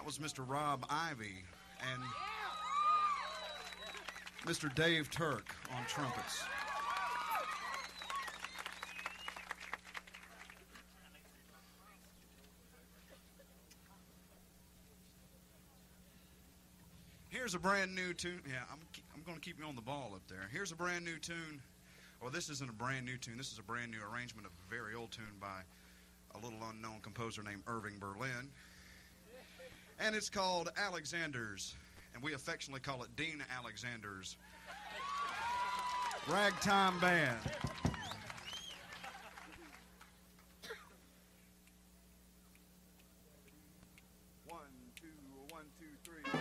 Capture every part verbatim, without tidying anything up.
That was Mister Rob Ivey and Mister Dave Turk on trumpets. Here's a brand new tune. Yeah, I'm, I'm going to keep you on the ball up there. Here's a brand new tune. Well, this isn't a brand new tune. This is a brand new arrangement of a very old tune by a little unknown composer named Irving Berlin. And it's called Alexander's. And we affectionately call it Dean Alexander's Ragtime Band. One, two, one, two, three.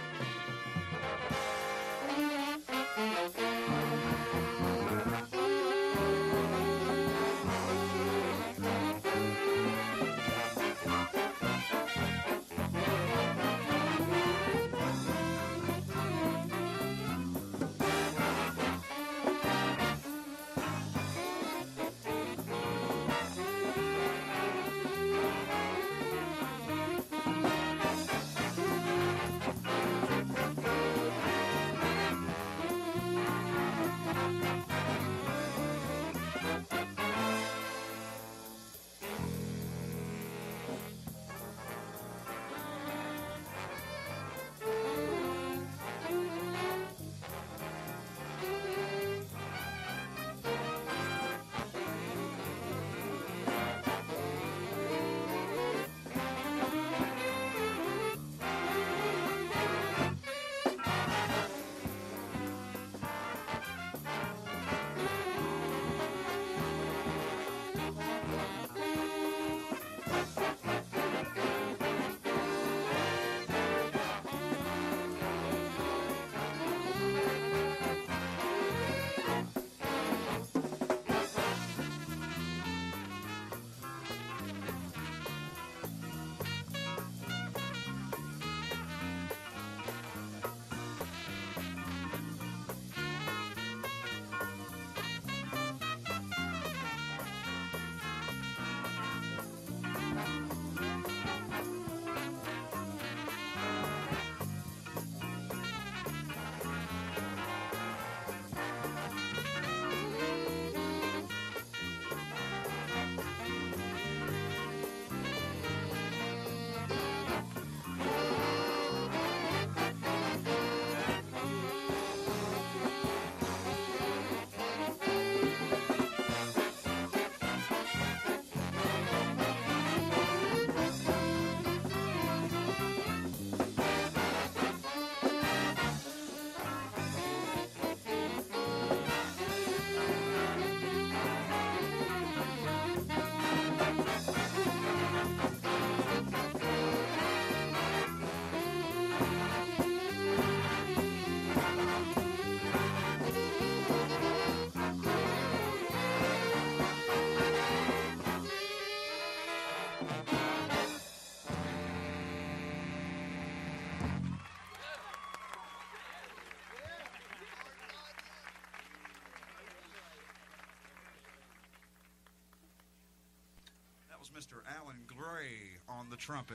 Mister Alan Gray on the trumpet.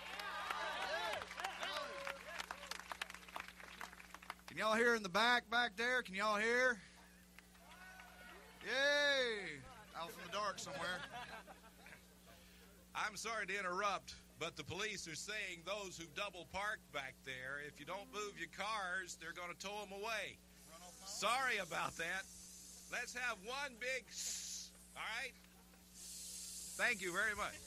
Can y'all hear in the back, back there? Can y'all hear? Yay! Out from the dark somewhere. I'm sorry to interrupt, but the police are saying those who double parked back there, if you don't move your cars, they're going to tow them away. Sorry about that. Let's have one big s, all right? Thank you very much.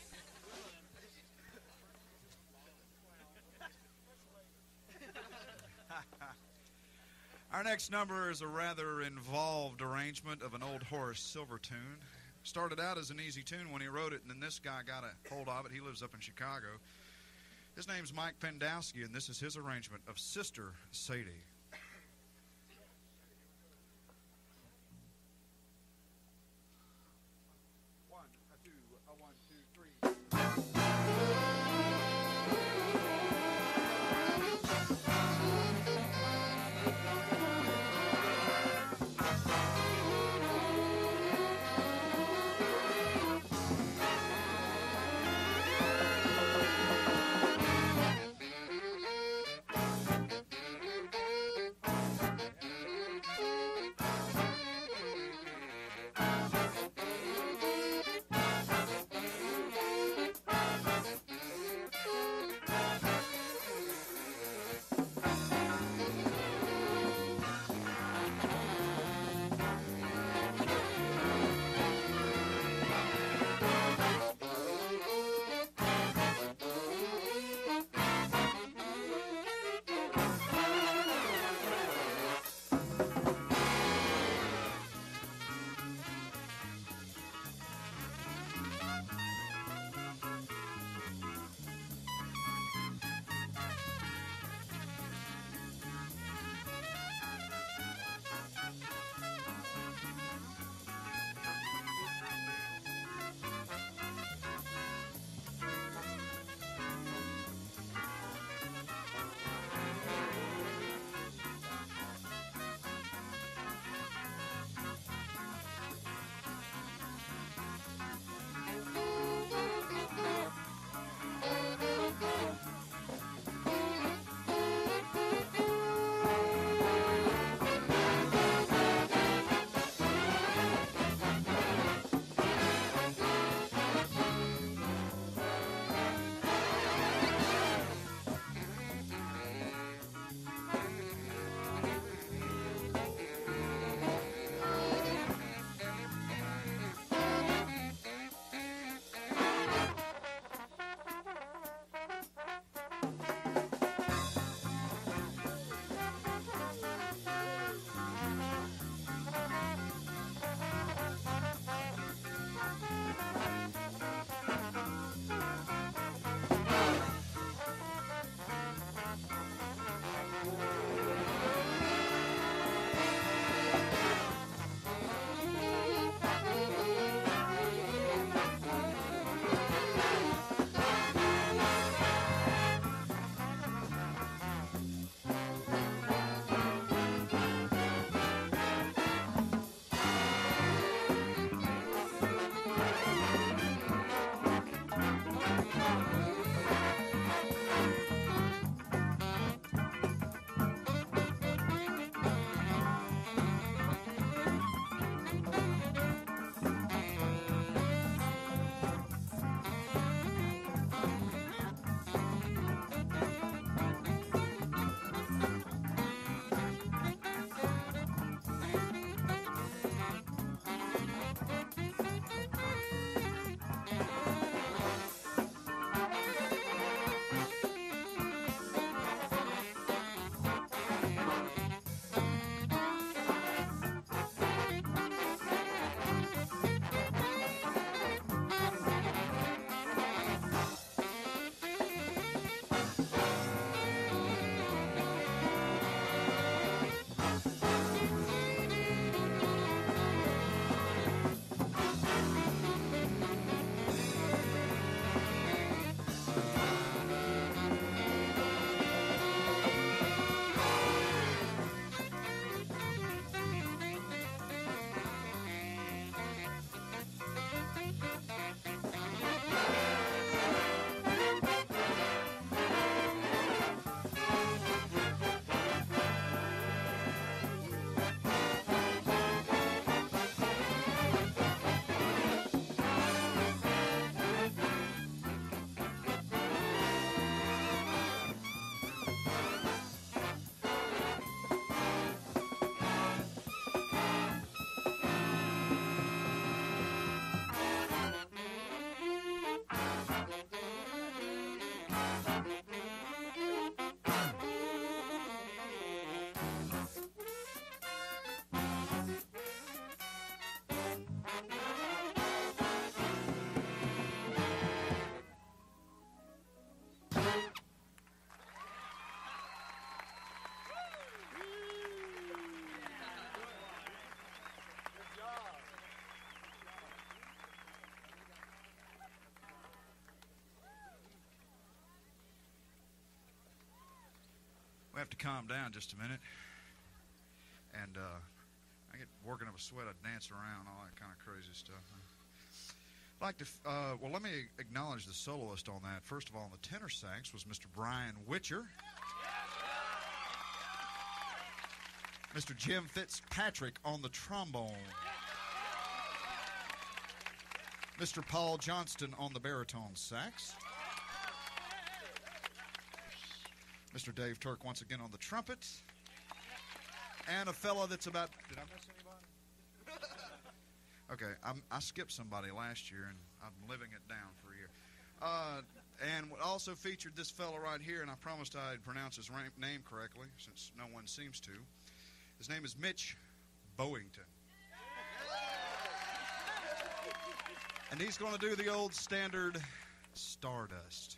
Our next number is a rather involved arrangement of an old Horace Silver tune. Started out as an easy tune when he wrote it, and then this guy got a hold of it. He lives up in Chicago. His name's Mike Pendowski, and this is his arrangement of Sister Sadie. We have to calm down just a minute. And uh, I get working up a sweat. I dance around, all that kind of crazy stuff. I'd like to, uh, well, let me acknowledge the soloist on that. First of all, on the tenor sax was Mister Brian Witcher. Mister Jim Fitzpatrick on the trombone. Mister Paul Johnston on the baritone sax. Mister Dave Turk once again on the trumpets. And a fella that's about... Did I miss anybody? Okay, I'm, I skipped somebody last year, and I'm living it down for a year. Uh, and also featured this fella right here, and I promised I'd pronounce his name correctly, since no one seems to. His name is Mitch Bouington. And he's going to do the old standard Stardust.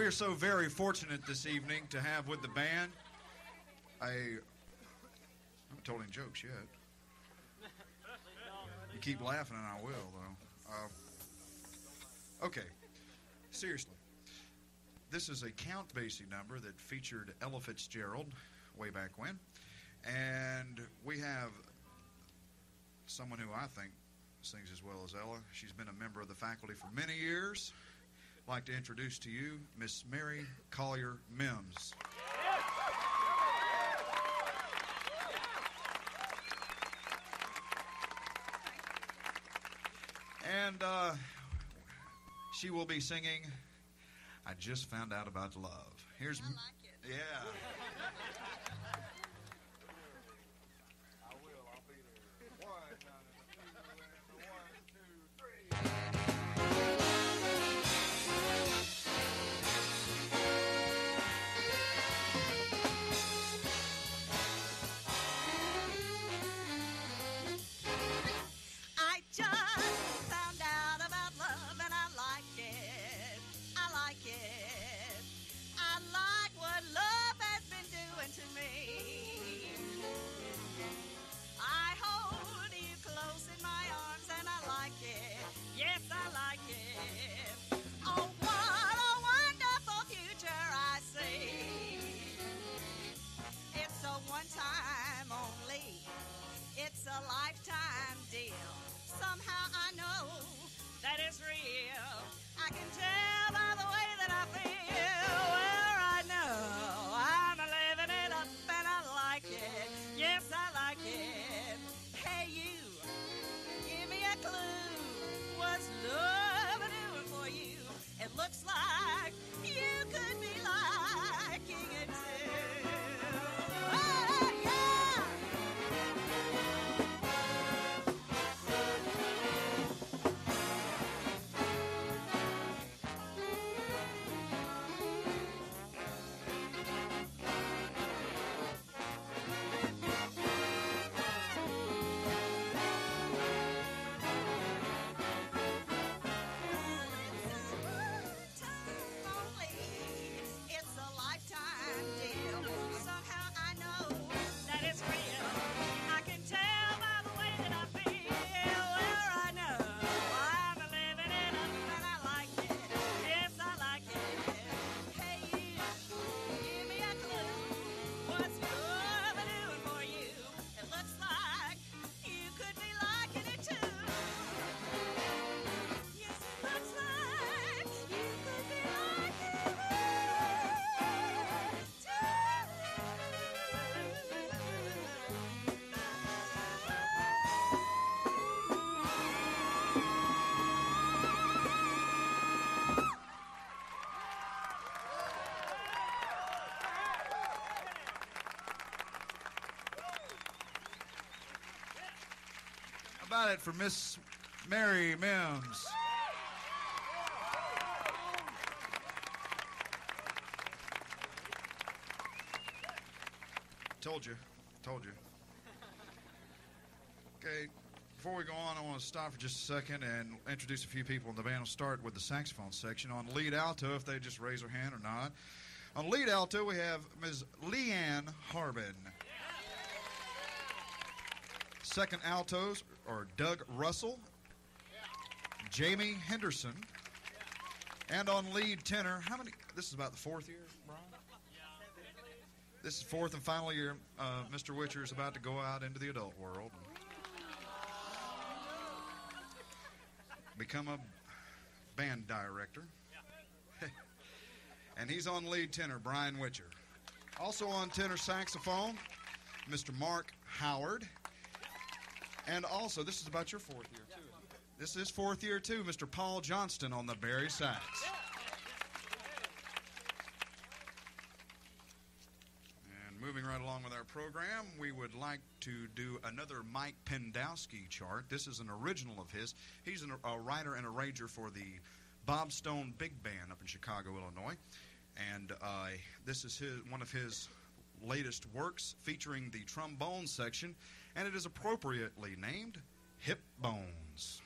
are so very fortunate this evening to have with the band a... I haven't told any jokes yet. You keep laughing and I will, though. Uh, okay, seriously. This is a Count Basie number that featured Ella Fitzgerald way back when. And we have someone who I think sings as well as Ella. She's been a member of the faculty for many years. I'd like to introduce to you Miss Mary Collier Mims. And uh, she will be singing I Just Found Out About Love. Here's I like it. Yeah. I will. I'll be there. One, two, one, two, three. I just found out about love and I like it. I like it. I like what love has been doing to me. I hold you close in my arms and I like it. Yes, I like it. Oh, what a wonderful future I see. It's a one time only. It's a lifetime deal. Somehow I know that it's real. I can tell by the way that I feel. Well, I know I'm living it up and I like it. Yes, I like it. Hey, you, give me a clue. What's love doing for you? It looks like you could be liking it too. Oh, yeah! It's a lifetime deal. Somehow I know that it's real. I can tell by the way that I feel. Well, I know I'm living it up and I like it. Yes, I like it. Hey, you, give me a clue. What's love doing for you? It looks like you could be liking it too. Yes, it looks like you could be liking it too. How about it for Miss Mary Mims? Told you. Told you. Okay, before we go on, I want to stop for just a second and introduce a few people in the band. We'll start with the saxophone section. On lead alto, if they just raise their hand or not. On lead alto, we have Miz Leanne Harbin. Second altos are Doug Russell, Jamie Henderson, and on lead tenor, how many? This is about the fourth year, Brian? This is fourth and final year. Uh, Mister Witcher is about to go out into the adult world. Become a band director. And he's on lead tenor, Brian Witcher. Also on tenor saxophone, Mister Mark Howard. And also, this is about your fourth year, too. This is fourth year, too, Mister Paul Johnston on the Bari sax. And moving right along with our program, we would like to do another Mike Pendowski chart. This is an original of his. He's an, a writer and arranger for the Bob Stone Big Band up in Chicago, Illinois. And uh, this is his, one of his latest works featuring the trombone section, and it is appropriately named Hip Bones.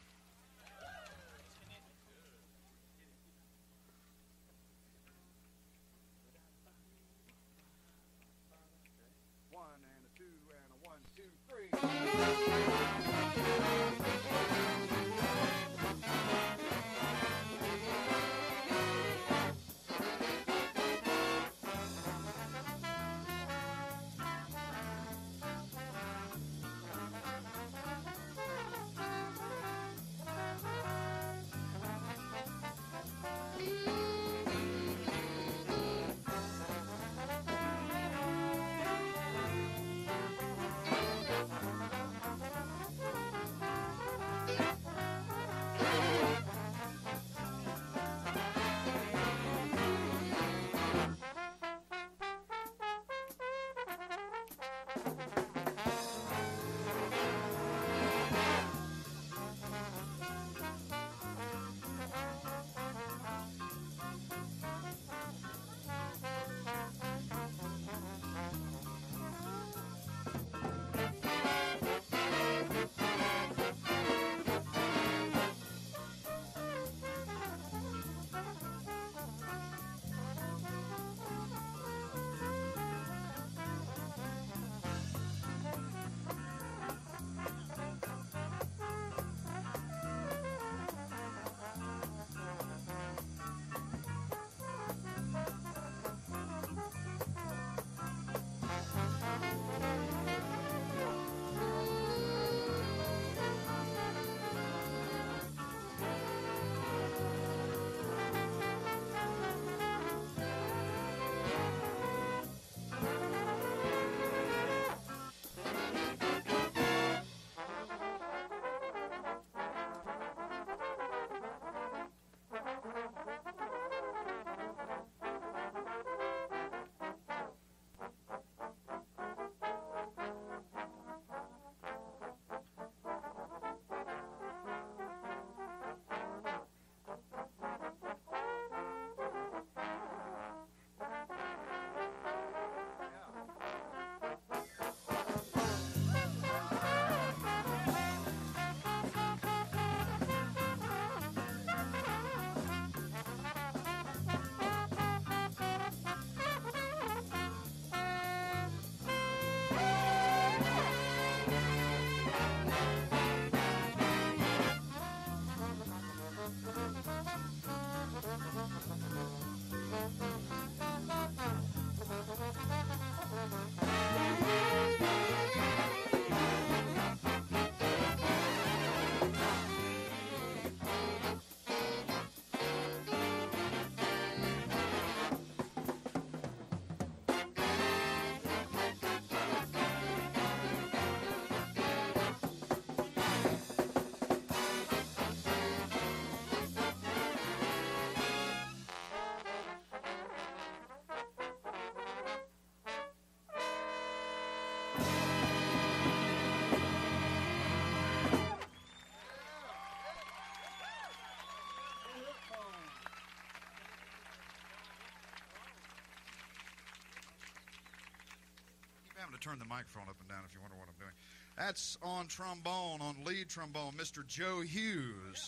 to turn the microphone up and down if you wonder what I'm doing. That's on trombone, on lead trombone, Mister Joe Hughes.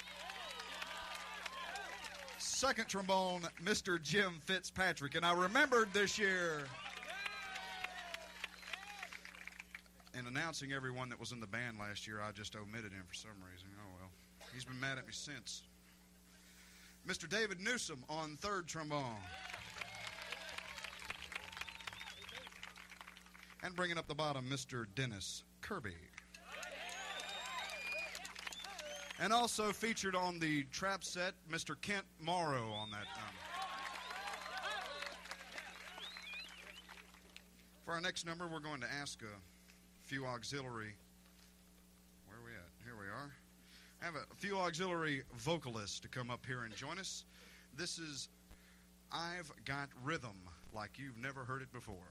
Second trombone, Mister Jim Fitzpatrick. And I remembered this year, in announcing everyone that was in the band last year, I just omitted him for some reason. Oh, well. He's been mad at me since. Mister David Newsome on third trombone. And bringing up the bottom, Mister Dennis Kirby. And also featured on the trap set, Mister Kent Morrow on that. Um, for our next number, we're going to ask a few auxiliary. Where are we at? Here we are. I have a few auxiliary vocalists to come up here and join us. This is I've Got Rhythm Like You've Never Heard It Before.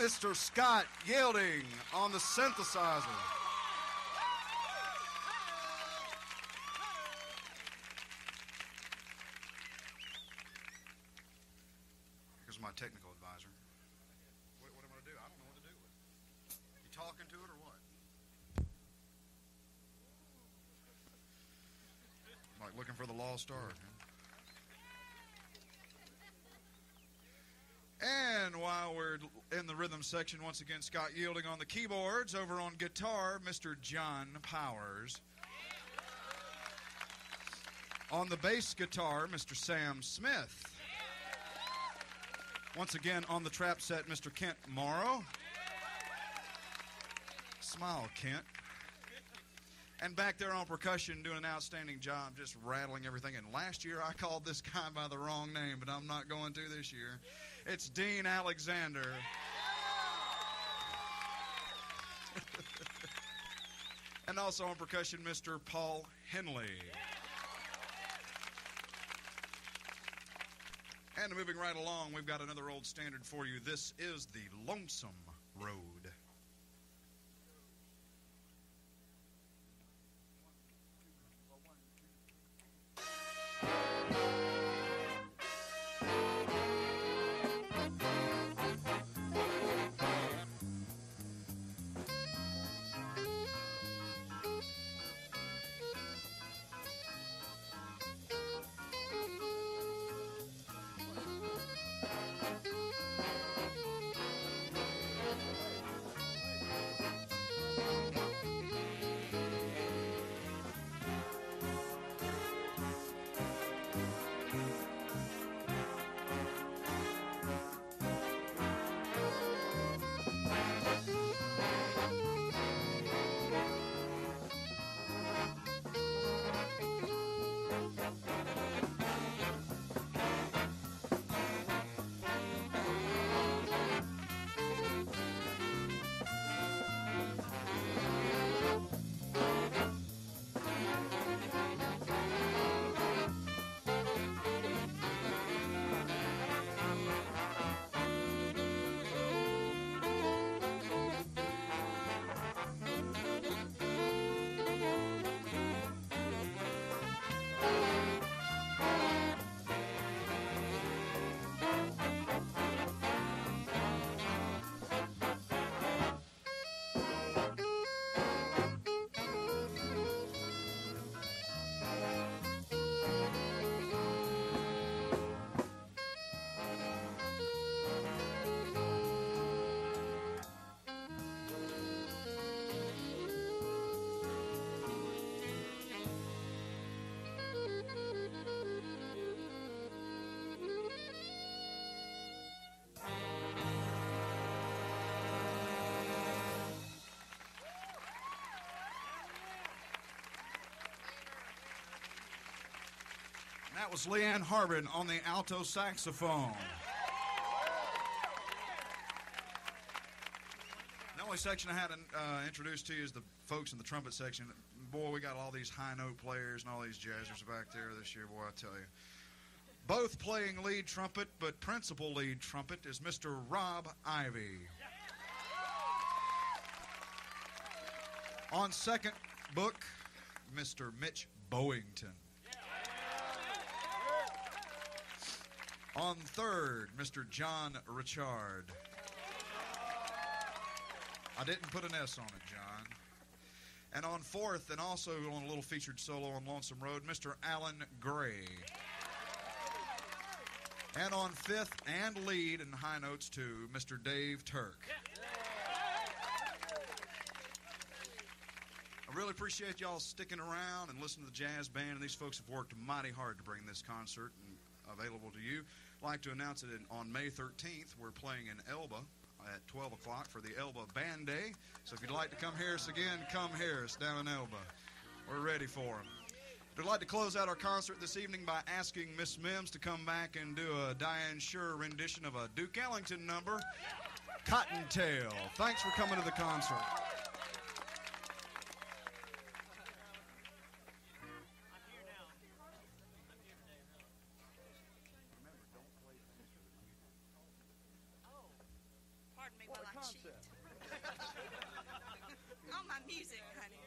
Mister Scott Yeilding on the synthesizer. Here's my technical advisor. What, what am I going to do? I don't know what to do with it. You talking to it or what? Like looking for the lost art. And while we're in the rhythm section, once again, Scott Yeilding on the keyboards. Over on guitar, Mister John Powers. On the bass guitar, Mister Sam Smith. Once again, on the trap set, Mister Kent Morrow. Smile, Kent. And back there on percussion, doing an outstanding job, just rattling everything. And last year, I called this guy by the wrong name, but I'm not going to this year. It's Dean Alexander. And also on percussion, Mister Paul Henley. And moving right along, we've got another old standard for you. This is the Lonesome Road. That was Leanne Harbin on the alto saxophone. The only section I hadn't uh, introduced to you is the folks in the trumpet section. Boy, we got all these high note players and all these jazzers back there this year, boy, I tell you. Both playing lead trumpet, but principal lead trumpet is Mister Rob Ivey. On second book, Mister Mitch Bouington. On third, Mister John Richard. I didn't put an S on it, John. And on fourth, and also on a little featured solo on Lonesome Road, Mister Alan Gray. And on fifth and lead in high notes too, Mister Dave Turk. I really appreciate y'all sticking around and listening to the jazz band, and these folks have worked mighty hard to bring this concert and available to you. I'd like to announce it in, on May thirteenth. We're playing in Elba at twelve o'clock for the Elba Band Day. So if you'd like to come hear us again, come hear us down in Elba. We're ready for them. We'd like to close out our concert this evening by asking Miss Mims to come back and do a Diane Shure rendition of a Duke Ellington number, Cottontail. Thanks for coming to the concert. Pardon me while I music, honey.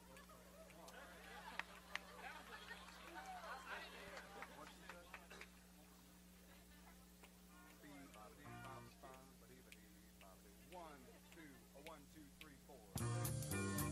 One, two, a one, two, three, four.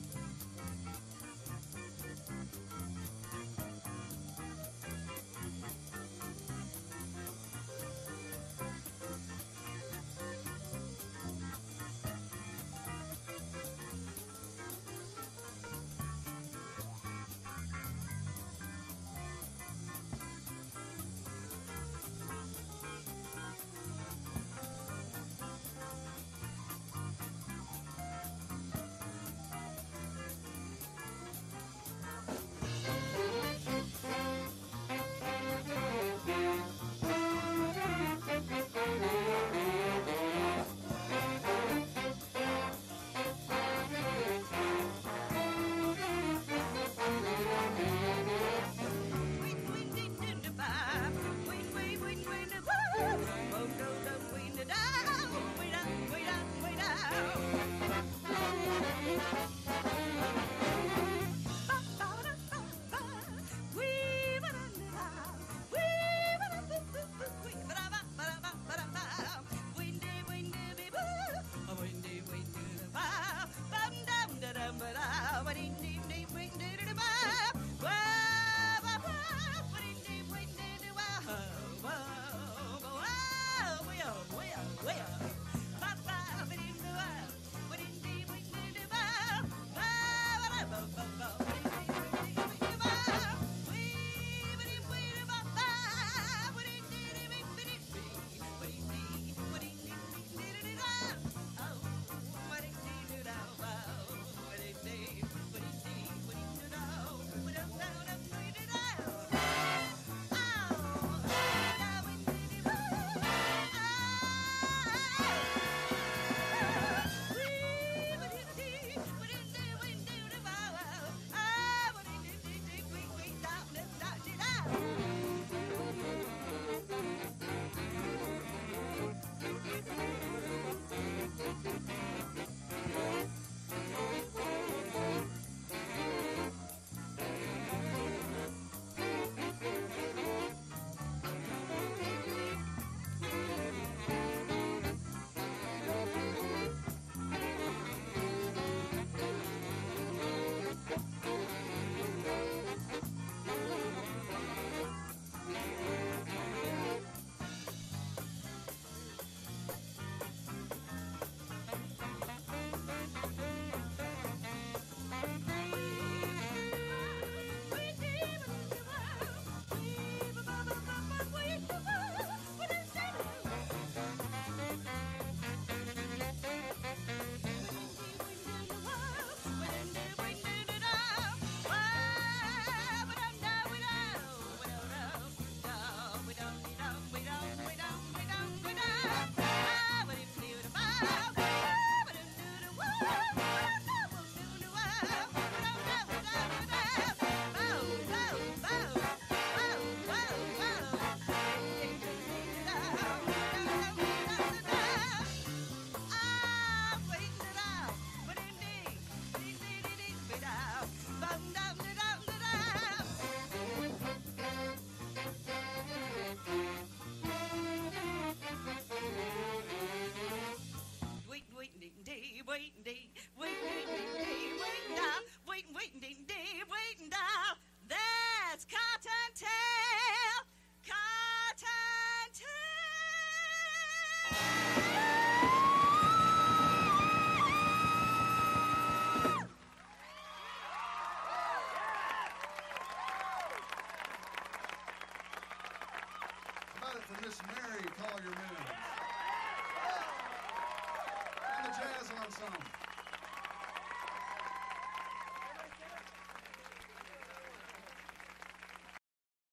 Miss Mary Collier Mims. And the Jazz Ensemble.